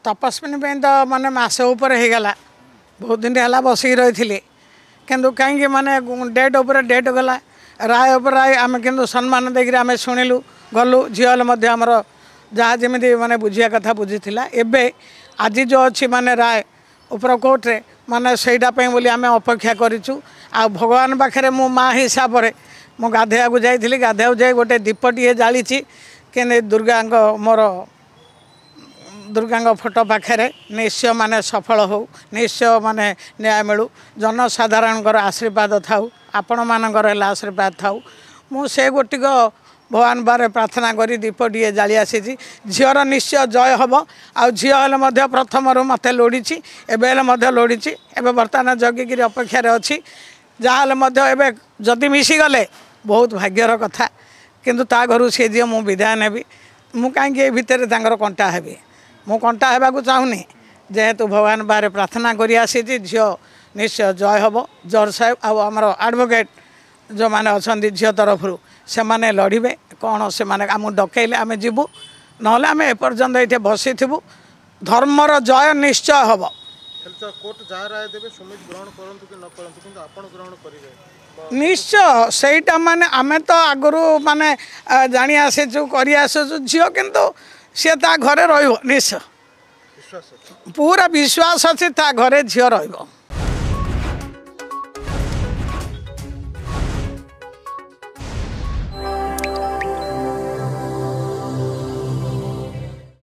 तपस्विनी तो माने मसे उपर हो गला बहुत दिन है बसिक रही किंतु कहीं माने डेट उपर डेट गला राय उपर राय आम कि सम्मान देकर आम शुणिलु गलु झील आमर जहाँ जमी माने बुझिया कथा बुझीला एबे आज जो अच्छी माने राय उपर कोर्टे माने सहीटापी बोली आम अपेक्षा करूँ आ भगवान पाखे मो माँ हिसाब से मु गाधेया जाइली गाधेया जाए गोटे दीपटे जाली कि दुर्गा मोर दुर्गा फोटो पाखे निश्चय माने सफल हो निश्चय माने न्याय मिलू जनसाधारण आशीर्वाद थाऊ आपण मानकर आशीर्वाद थाऊ मु से गोटिक भगवान बारे प्रार्थना करी दीपटे जाली आसी झीर निश्चय जय हम आ झील प्रथम मत लोड़ी एवं लोड़ी एवं बर्तमान जगिकी अपेक्षार अच्छी जहाँ जदि मिसीगले बहुत भाग्यर कथा किंतु ता घर सी झी मु विदाय नेबी मु कहीं भितर कंटा हेबी मु कंटा होगा चाहूनी जेहेतु भगवान बारे प्रार्थना करी आसी झील निश्चय जय हम जज साहेब आमर एडवोकेट जो मैंने अच्छा झील तरफ से माने लड़े कौन से माने आम डकैले आम जीवु ना आम एपर्यंत ये बसी थी धर्मर जय निश्चय हम निश्चय सहीटा माने आमे तो आगुरी माने जानी आसीचु करी आसचु झील किंतु सी ता घरे रहिबो निश्चय पूरा विश्वास अच्छी ता घरे झील रहिबो।